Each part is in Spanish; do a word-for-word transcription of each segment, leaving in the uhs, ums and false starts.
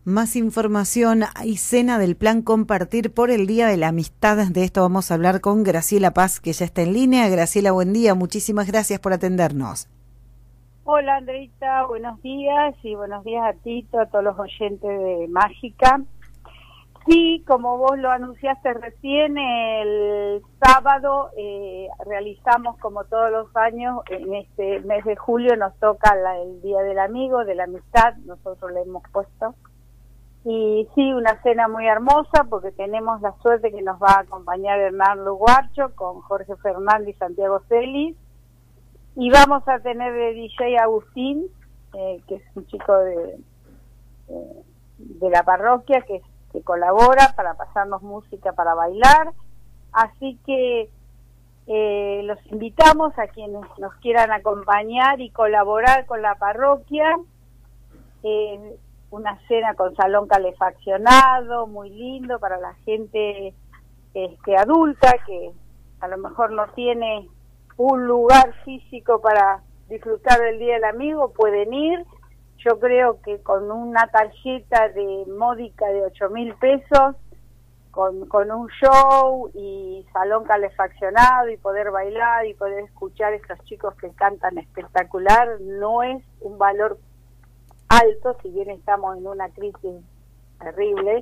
Más información y cena del plan Compartir por el Día de la Amistad. De esto vamos a hablar con Graciela Paz, que ya está en línea. Graciela, buen día. Muchísimas gracias por atendernos. Hola, Andreita. Buenos días y buenos días a Tito, a todos los oyentes de Mágica. Sí, como vos lo anunciaste recién, el sábado eh, realizamos, como todos los años, en este mes de julio nos toca la, el Día del Amigo, de la Amistad, nosotros le hemos puesto. Y sí, una cena muy hermosa porque tenemos la suerte que nos va a acompañar Hernán Luguarcho con Jorge Fernández y Santiago Celis. Y vamos a tener de D J Agustín, eh, que es un chico de, eh, de la parroquia que, que colabora para pasarnos música para bailar. Así que eh, los invitamos a quienes nos quieran acompañar y colaborar con la parroquia. Eh, una cena con salón calefaccionado, muy lindo para la gente este, adulta que a lo mejor no tiene un lugar físico para disfrutar del Día del Amigo, pueden ir. Yo creo que con una tarjeta de módica de ocho mil pesos, con, con un show y salón calefaccionado y poder bailar y poder escuchar a estos chicos que cantan espectacular, no es un valor alto, si bien estamos en una crisis terrible,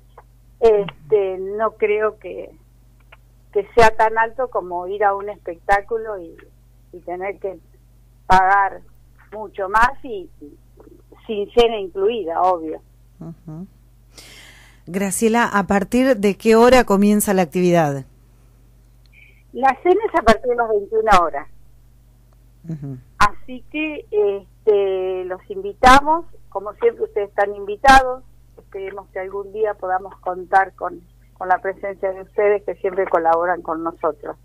este, no creo que, que sea tan alto como ir a un espectáculo y, y tener que pagar mucho más y, y sin cena incluida, obvio. Uh-huh. Graciela, ¿a partir de qué hora comienza la actividad? La cena es a partir de las veintiuna horas. Uh-huh. Así que este, los invitamos, como siempre ustedes están invitados, esperemos que algún día podamos contar con, con la presencia de ustedes que siempre colaboran con nosotros.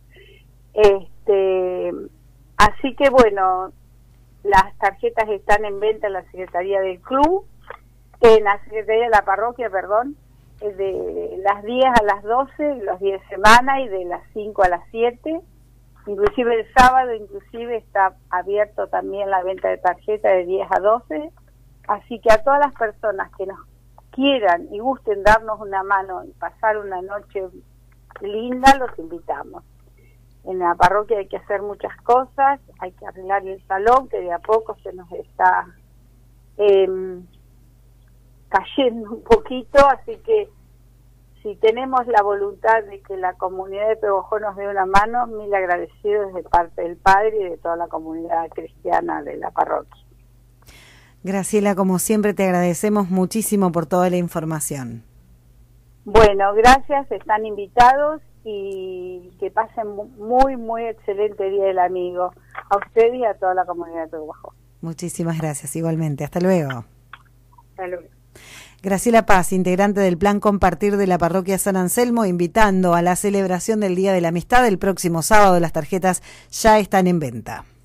Este, así que bueno, las tarjetas están en venta en la Secretaría del Club, en la Secretaría de la Parroquia, perdón, de las diez a las doce, los días de semana, y de las cinco a las siete. Inclusive el sábado, inclusive está abierto también la venta de tarjetas de diez a doce. Así que a todas las personas que nos quieran y gusten darnos una mano y pasar una noche linda, los invitamos. En la parroquia hay que hacer muchas cosas, hay que arreglar el salón, que de a poco se nos está eh, cayendo un poquito, así que si tenemos la voluntad de que la comunidad de Pebojó nos dé una mano, mil agradecidos de parte del Padre y de toda la comunidad cristiana de la parroquia. Graciela, como siempre te agradecemos muchísimo por toda la información. Bueno, gracias, están invitados y que pasen muy, muy excelente Día del Amigo a ustedes y a toda la comunidad de Pebojó. Muchísimas gracias, igualmente. Hasta luego. Hasta luego. Graciela Paz, integrante del Plan Compartir de la Parroquia San Anselmo, invitando a la celebración del Día de la Amistad el próximo sábado. Las tarjetas ya están en venta.